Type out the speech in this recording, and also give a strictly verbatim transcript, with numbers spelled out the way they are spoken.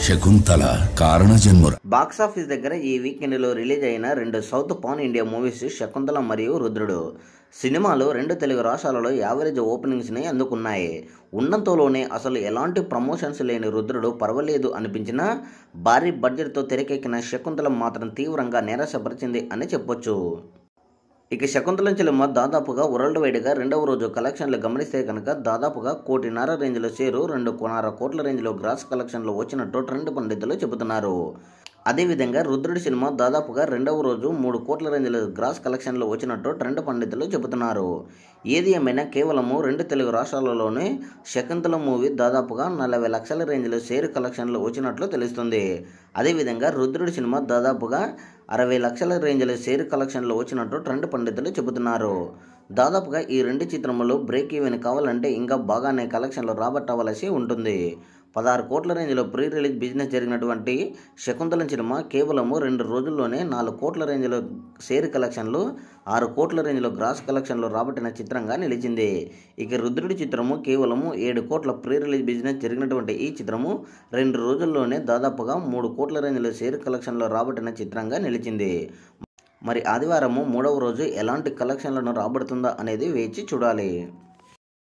శకుంతల కారణ జన్ముర. బాక్సాఫీస్ దగ్గర ఈ వీకెండ్లో రిలీజ్ అయిన రెండు south pan India movies Shakuntala మరియు రుద్రుడు సినిమాలు రెండు తెలుగు రాష్ట్రాలలో యావరేజ్ ఓపెనింగ్స్ని అందుకున్నాయి. ఉన్నంతలోనే అసలు ఎలాంటి ప్రమోషన్స్ లేని రుద్రుడు పర్వాలేదు అనిపించినా భారీ బడ్జెట్తో తెరకెక్కిన శకుంతల మాత్రం తీవ్రంగా నిరాశపరిచింది అని చెప్పొచ్చు. ఇక శకుంతల సినిమా దాదాపుగా వరల్డ్ వైడ్గా రెండవ రోజు కలెక్షన్లు గమనిస్తే కనుక దాదాపుగా కోటిన్నర రేంజ్లో షేరు రెండున్నర కోట్ల రేంజ్లో గ్రాస్ కలెక్షన్లు వచ్చినట్టు ట్రెండ్ పండితులు చెబుతున్నారు. అదేవిధంగా రుద్రుడి సినిమా దాదాపుగా రెండవ రోజు మూడు కోట్ల రేంజ్లో గ్రాస్ కలెక్షన్లు వచ్చినట్టు ట్రెండ్ పండితులు చెబుతున్నారు. ఏది ఏమైనా కేవలము రెండు తెలుగు రాష్ట్రాలలోనే శకుంతల మూవీ దాదాపుగా నలభై లక్షల రేంజ్లో షేర్ కలెక్షన్లు వచ్చినట్లు తెలుస్తుంది. అదేవిధంగా రుద్రుడి సినిమా దాదాపుగా అరవై లక్షల రేంజ్లో షేర్ కలెక్షన్లు వచ్చినట్టు ట్రెండ్ పండితులు చెబుతున్నారు. దాదాపుగా ఈ రెండు చిత్రములు బ్రేక్ ఈవెన్ కావాలంటే ఇంకా బాగానే కలెక్షన్లు రాబట్టవలసి ఉంటుంది. పదహారు కోట్ల రేంజ్లో ప్రీ రిలీజ్ బిజినెస్ జరిగినటువంటి శకుంతల సినిమా కేవలము రెండు రోజుల్లోనే నాలుగు కోట్ల రేంజ్లో షేర్ కలెక్షన్లు, ఆరు కోట్ల రేంజ్లో గ్రాస్ కలెక్షన్లు రాబట్టిన చిత్రంగా నిలిచింది. ఇక రుద్రుడి చిత్రము కేవలము ఏడు కోట్ల ప్రీ రిలీజ్ బిజినెస్ జరిగినటువంటి ఈ చిత్రము రెండు రోజుల్లోనే దాదాపుగా మూడు కోట్ల రేంజ్లో షేర్ కలెక్షన్లు రాబట్టిన చిత్రంగా నిలిచింది. మరి ఆదివారము మూడవ రోజు ఎలాంటి కలెక్షన్లను రాబడుతుందా అనేది వేచి చూడాలి.